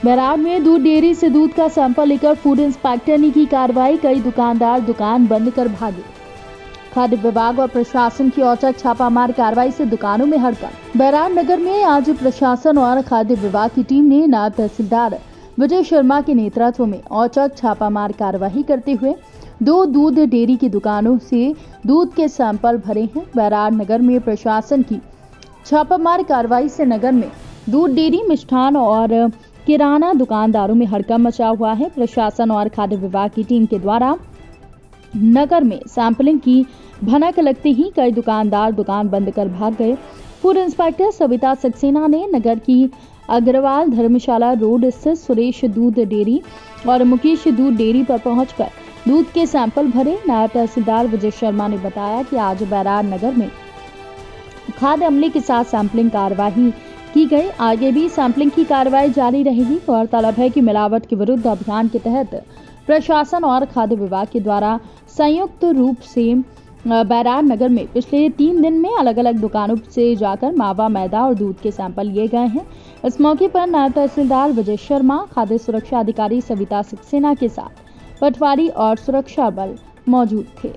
बैराड में दूध डेयरी से दूध का सैंपल लेकर फूड इंस्पेक्टर ने की कार्रवाई। कई दुकानदार दुकान बंद कर भागे। खाद्य विभाग और प्रशासन की औचक छापामार कार्रवाई से दुकानों में हड़कंप। बैराड नगर में आज प्रशासन और खाद्य विभाग की टीम ने नायब तहसीलदार विजय शर्मा के नेतृत्व में औचक छापामार कार्रवाई करते हुए 2 दूध डेयरी की दुकानों से दूध के सैंपल भरे हैं। बैराड नगर में प्रशासन की छापामार कार्रवाई से नगर में दूध डेयरी, मिष्ठान और किराना दुकानदारों में हड़कंप मचा हुआ है। प्रशासन और खाद्य विभाग की टीम के द्वारा नगर में सैंपलिंग की भनक लगते ही कई दुकानदार दुकान बंद कर भाग गए। फूड इंस्पेक्टर सविता सक्सेना ने नगर की अग्रवाल धर्मशाला रोड स्थित सुरेश दूध डेयरी और मुकेश दूध डेयरी पर पहुंचकर दूध के सैंपल भरे। नायब तहसीलदार विजय शर्मा ने बताया कि आज बैराड नगर में खाद्य अमले के साथ सैंपलिंग कार्रवाई की गई। आगे भी सैंपलिंग की कार्रवाई जारी रहेगी। गौरतलब है कि मिलावट के विरुद्ध अभियान के तहत प्रशासन और खाद्य विभाग के द्वारा संयुक्त रूप से बैराड नगर में पिछले 3 दिन में अलग अलग दुकानों से जाकर मावा, मैदा और दूध के सैंपल लिए गए हैं। इस मौके पर नायब तहसीलदार विजय शर्मा, खाद्य सुरक्षा अधिकारी सविता सक्सेना के साथ पटवारी और सुरक्षा बल मौजूद थे।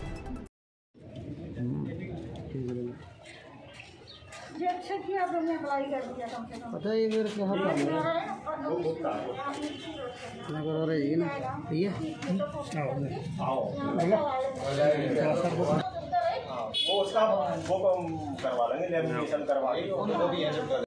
पता है मेरे को हाथ लगा रही है ना, ठीक है। वो उसका वो करवा लेंगे, लेमिनेशन करवा लेंगे।